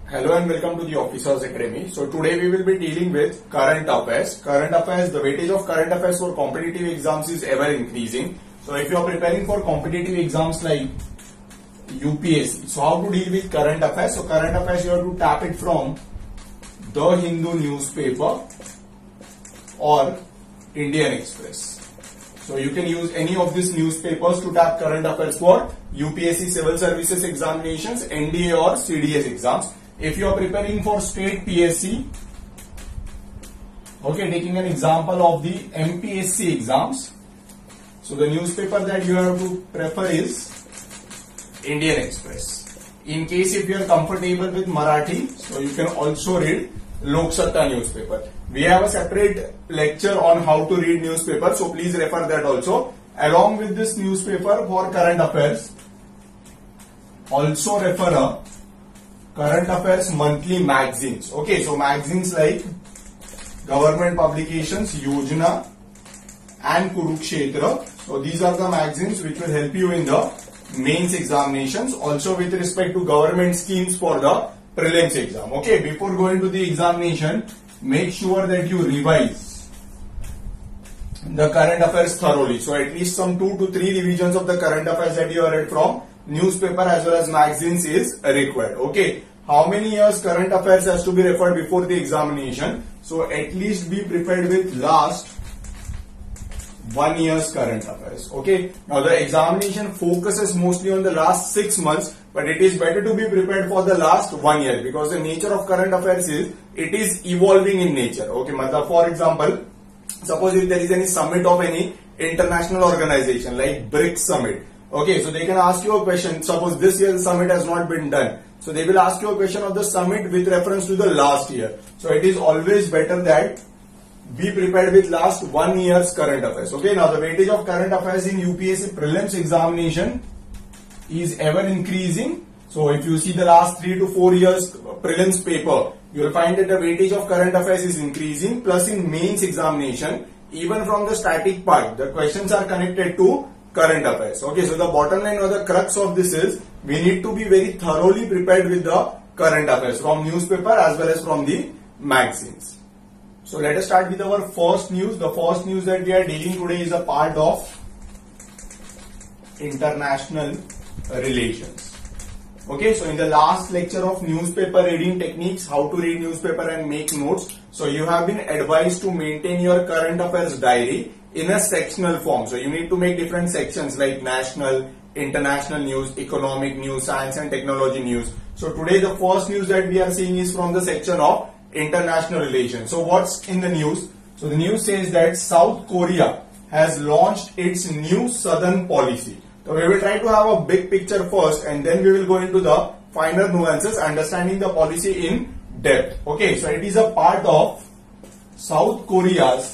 Hello and welcome to the Officers Academy. So today we will be dealing with current affairs. Current affairs, the weightage of current affairs for competitive exams is ever increasing. So if you are preparing for competitive exams like UPSC, so how to deal with current affairs? So current affairs you have to tap it from The Hindu newspaper or Indian Express. So you can use any of these newspapers to tap current affairs for UPSC Civil Services examinations, NDA or CDS exams. If you are preparing for state PSC, okay, taking an example of the MPSC exams, so the newspaper that you have to prefer is Indian Express. In case if you are comfortable with Marathi, so you can also read Lok Satta newspaper. We have a separate lecture on how to read newspaper, so please refer that also. Along with this newspaper for current affairs, also refer a current affairs monthly magazines. Okay, so magazines like government publications, Yojana and Kurukshetra. So these are the magazines which will help you in the mains examinations. Also with respect to government schemes for the prelims exam. Okay, before going to the examination, make sure that you revise the current affairs thoroughly. So at least some 2 to 3 revisions of the current affairs that you have read from newspaper as well as magazines is required. Okay, how many years current affairs has to be referred before the examination? So at least be prepared with last 1 year's current affairs. Okay, now the examination focuses mostly on the last 6 months, but it is better to be prepared for the last 1 year because the nature of current affairs is it is evolving in nature. Okay, for example, suppose if there is any summit of any international organization like BRICS summit. Okay, so they can ask you a question. Suppose this year the summit has not been done. So they will ask you a question of the summit with reference to the last year. So it is always better that be prepared with last 1 year's current affairs. Okay, now the weightage of current affairs in UPSC prelims examination is ever increasing. So if you see the last 3 to 4 years prelims paper, you will find that the weightage of current affairs is increasing. Plus in mains examination, even from the static part, the questions are connected to current affairs. Okay, so the bottom line or the crux of this is we need to be very thoroughly prepared with the current affairs from newspaper as well as from the magazines. So let us start with our first news. The first news that we are dealing today is a part of international relations. Okay, so in the last lecture of newspaper reading techniques, how to read newspaper and make notes. So you have been advised to maintain your current affairs diary in a sectional form. So you need to make different sections like national, international news, economic news, science and technology news. So today the first news that we are seeing is from the section of international relations. So what's in the news? So the news says that South Korea has launched its new southern policy. So we will try to have a big picture first and then we will go into the finer nuances, understanding the policy in depth. Okay, so it is a part of South Korea's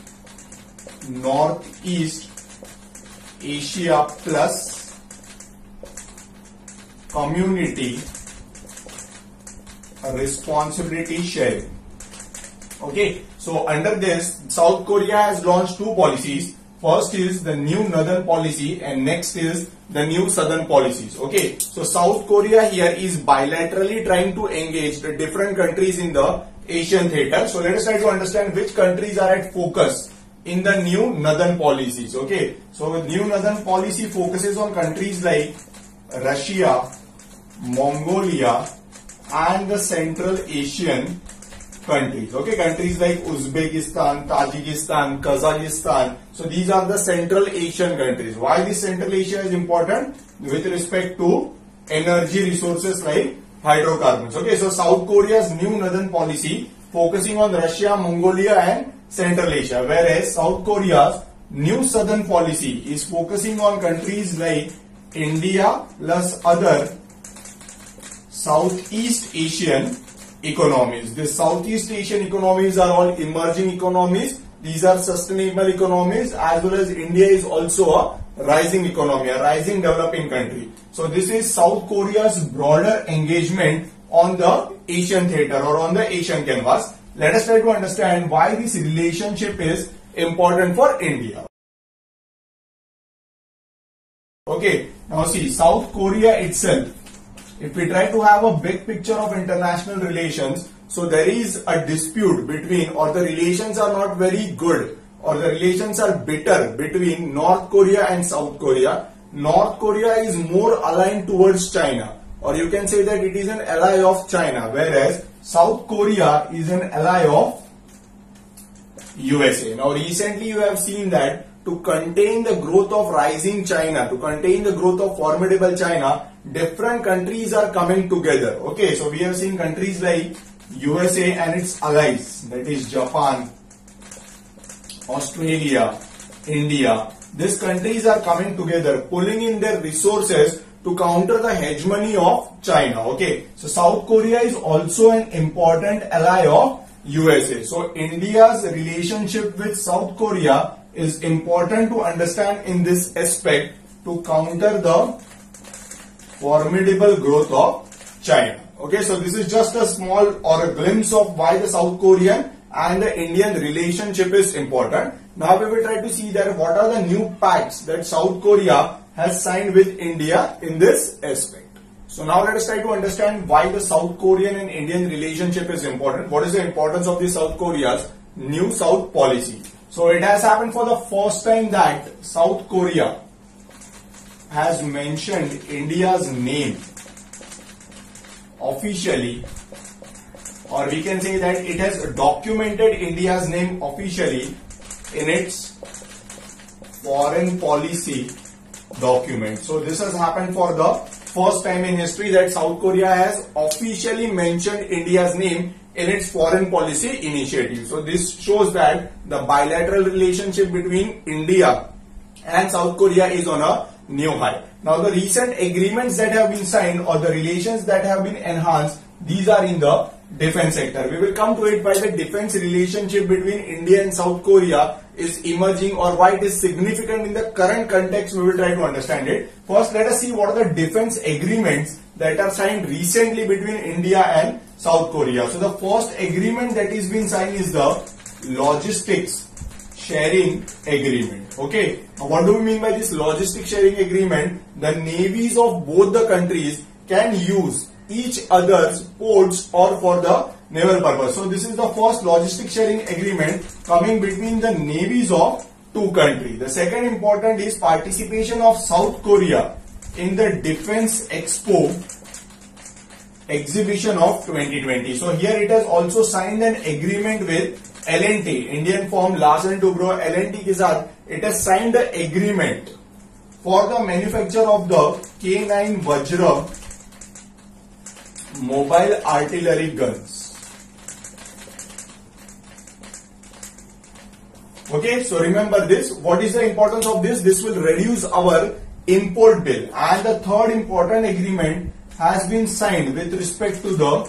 Northeast Asia Plus Community Responsibility Sharing. Okay, so under this, South Korea has launched 2 policies. First is the new northern policy and next is the new southern policies. Okay, so South Korea here is bilaterally trying to engage the different countries in the Asian theater. So let us try to understand which countries are at focus in the new northern policies. Okay, so new northern policy focuses on countries like Russia, Mongolia and the Central Asian countries. Okay, countries like Uzbekistan, Tajikistan, Kazakhstan. So these are the Central Asian countries. Why this Central Asia is important? With respect to energy resources like hydrocarbons. Okay, so South Korea's new northern policy focusing on Russia, Mongolia and Central Asia, whereas South Korea's new southern policy is focusing on countries like India plus other Southeast Asian economies. The Southeast Asian economies are all emerging economies. These are sustainable economies, as well as India is also a rising economy, a rising developing country. So this is South Korea's broader engagement on the Asian theater or on the Asian canvas. Let us try to understand why this relationship is important for India. Okay, now see, South Korea itself if we try to have a big picture of international relations, so there is a dispute between, or the relations are not very good, or the relations are bitter between North Korea and South Korea. North Korea is more aligned towards China, or you can say that it is an ally of China, whereas South Korea is an ally of USA. Now recently you have seen that to contain the growth of rising China, to contain the growth of formidable China, different countries are coming together. Okay, so we have seen countries like USA and its allies, that is Japan, Australia, India. These countries are coming together, pulling in their resources to counter the hegemony of China. Okay, so South Korea is also an important ally of USA. So India's relationship with South Korea is important to understand in this aspect to counter the formidable growth of China. Okay, so this is just a small or a glimpse of why the South Korean and the Indian relationship is important. Now we will try to see that what are the new pacts that South Korea has signed with India in this aspect. So now let us try to understand why the South Korean and Indian relationship is important. What is the importance of the South Korea's New South policy? So it has happened for the first time that South Korea has mentioned India's name officially, or we can say that it has documented India's name officially in its foreign policy document. So this has happened for the first time in history that South Korea has officially mentioned India's name in its foreign policy initiative. So this shows that the bilateral relationship between India and South Korea is on a new high. Now the recent agreements that have been signed, or the relations that have been enhanced, these are in the defense sector. We will come to it why the defense relationship between India and South Korea is emerging, or why it is significant in the current context. We will try to understand it. First, let us see what are the defense agreements that are signed recently between India and South Korea. So the first agreement that is being signed is the logistics sharing agreement. Okay, now what do we mean by this logistics sharing agreement? The navies of both the countries can use each other's ports or for the naval purpose. So this is the first logistic sharing agreement coming between the navies of two countries. The second important is participation of South Korea in the Defense Expo exhibition of 2020. So here it has also signed an agreement with L&T, Indian firm Larsen & Toubro, L&T के साथ it has signed the agreement for the manufacture of the K9 Vajra mobile artillery guns. Okay, so remember this. What is the importance of this? This will reduce our import bill. And the third important agreement has been signed with respect to the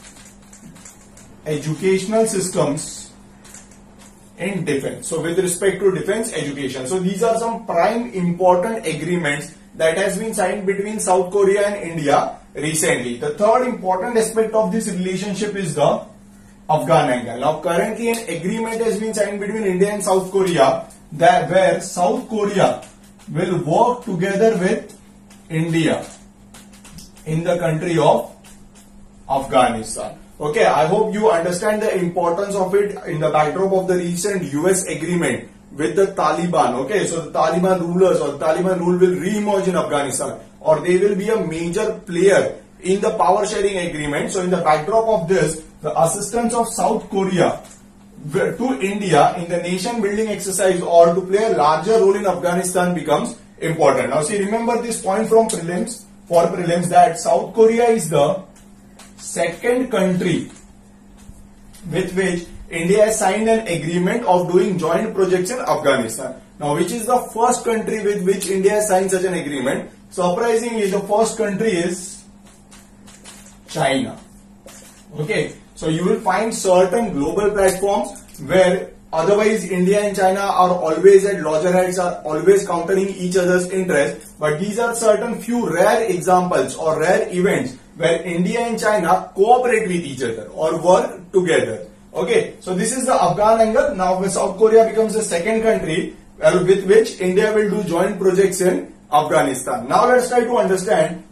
educational systems in defense. So with respect to defense education. So these are some prime important agreements that has been signed between South Korea and India recently. The third important aspect of this relationship is the Afghan angle. Now currently an agreement has been signed between India and South Korea that where South Korea will work together with India in the country of Afghanistan. Okay, I hope you understand the importance of it in the backdrop of the recent US agreement with the Taliban. Okay, so the Taliban rulers or the Taliban rule will re-emerge in Afghanistan, or they will be a major player in the power sharing agreement. So in the backdrop of this, the assistance of South Korea to India in the nation building exercise or to play a larger role in Afghanistan becomes important. Now see, remember this point from prelims, for prelims, that South Korea is the second country with which India has signed an agreement of doing joint projects in Afghanistan. Now, which is the first country with which India has signed such an agreement? Surprisingly, the first country is China. Okay, so you will find certain global platforms where otherwise India and China are always at loggerheads, are always countering each other's interests. But these are certain few rare examples or rare events where India and China cooperate with each other or work together. Okay, so this is the Afghan angle. Now South Korea becomes the second country with which India will do joint projects in Afghanistan. Now let's try to understand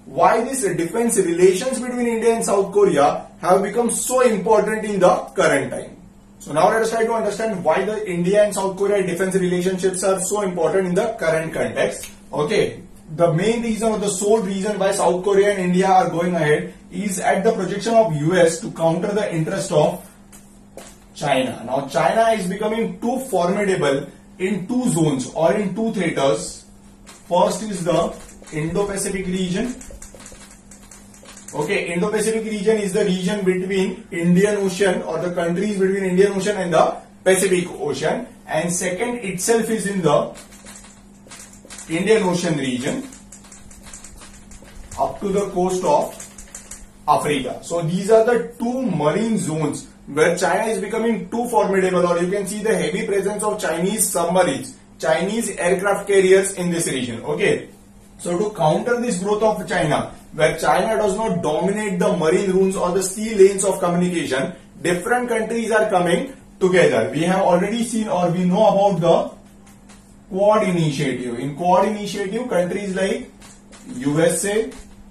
why these defense relations between India and South Korea have become so important in the current time. So now let us try to understand why the India and South Korea defense relationships are so important in the current context. Okay, the main reason or the sole reason why South Korea and India are going ahead is at the projection of US to counter the interest of China. Now China is becoming too formidable in two zones or in two theaters. First is the Indo-Pacific region. Okay, Indo-Pacific region is the region between Indian Ocean or the countries between Indian Ocean and the Pacific Ocean, and second itself is in the Indian Ocean region up to the coast of Africa. So these are the two marine zones where China is becoming too formidable, or you can see the heavy presence of Chinese submarines, Chinese aircraft carriers in this region. Okay, so to counter this growth of China, where China does not dominate the marine routes or the sea lanes of communication, different countries are coming together. We have already seen, or we know about the Quad initiative. In Quad initiative, countries like USA,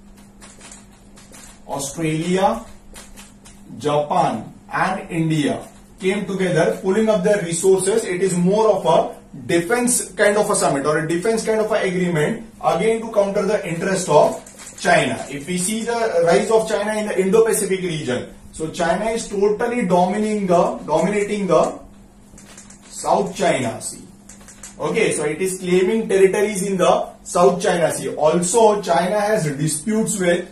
Australia, Japan and India came together, pulling up their resources. It is more of a defense kind of a summit or a defense kind of a agreement, again to counter the interest of China. If we see the rise of China in the Indo-Pacific region, so China is totally dominating the South China Sea. Okay, so it is claiming territories in the South China Sea. Also, China has disputes with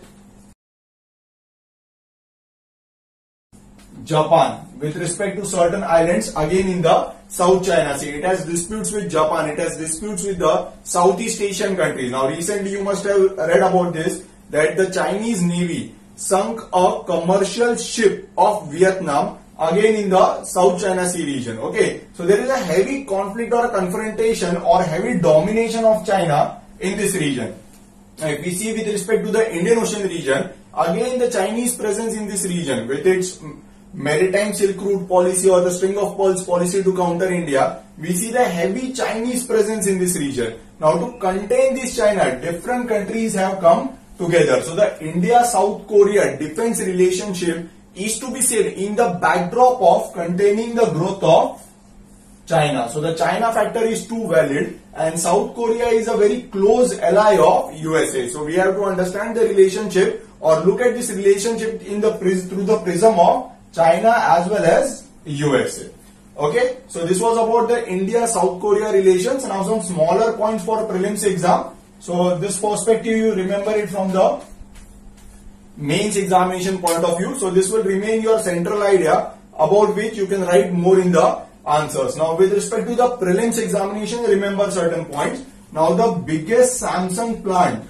Japan with respect to certain islands again in the South China Sea. It has disputes with Japan. It has disputes with the Southeast Asian countries. Now recently you must have read about this, that the Chinese Navy sunk a commercial ship of Vietnam again in the South China Sea region. Okay, so there is a heavy conflict or a confrontation or heavy domination of China in this region. Now, if we see with respect to the Indian Ocean region, again the Chinese presence in this region with its maritime Silk Route policy or the string of pearls policy to counter India, we see the heavy Chinese presence in this region. Now to contain this China, different countries have come together. So the India-South Korea defense relationship is to be seen in the backdrop of containing the growth of China. So the China factor is too valid, and South Korea is a very close ally of USA. So we have to understand the relationship or look at this relationship in the through the prism of China as well as USA. Okay, so this was about the India-South Korea relations. Now some smaller points for prelims exam. So this perspective you remember it from the mains examination point of view. So this will remain your central idea about which you can write more in the answers. Now with respect to the prelims examination, remember certain points. Now the biggest Samsung plant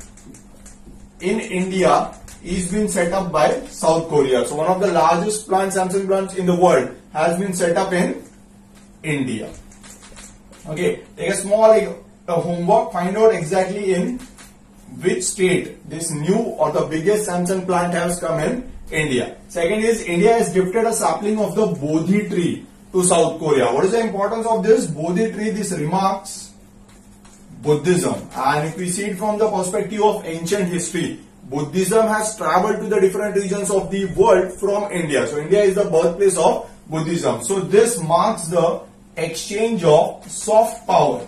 in India is being set up by South Korea. So one of the largest Samsung plants in the world has been set up in India. Okay, take a small homework, find out exactly in which state this new or the biggest Samsung plant has come in India. Second is, India has gifted a sapling of the Bodhi tree to South Korea. What is the importance of this Bodhi tree? This remarks Buddhism, and if we see it from the perspective of ancient history, Buddhism has traveled to the different regions of the world from India. So India is the birthplace of Buddhism. So this marks the exchange of soft power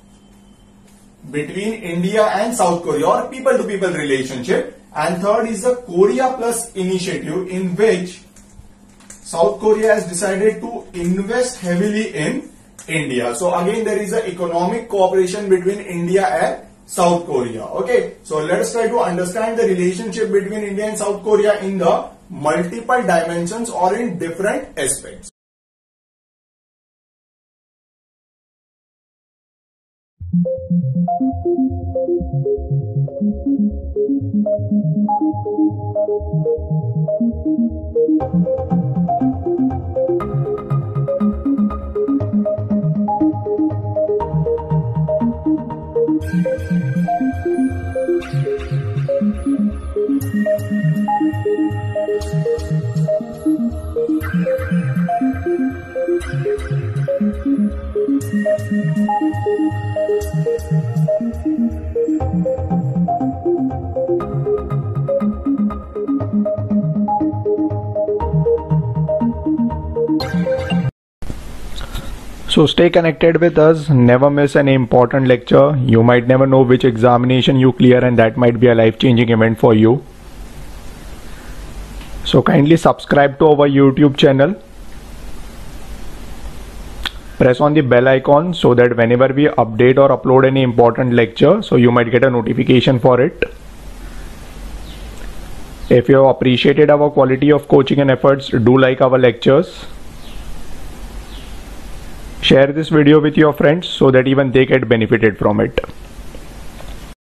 between India and South Korea, or people-to-people relationship. And third is the Korea Plus initiative, in which South Korea has decided to invest heavily in India. So again there is an economic cooperation between India and South Korea. Okay, so let us try to understand the relationship between India and South Korea in the multiple dimensions or in different aspects. So stay connected with us, never miss any important lecture. You might never know which examination you clear, and that might be a life-changing event for you. So kindly subscribe to our YouTube channel. Press on the bell icon so that whenever we update or upload any important lecture, so you might get a notification for it. If you have appreciated our quality of coaching and efforts, do like our lectures. Share this video with your friends so that even they get benefited from it.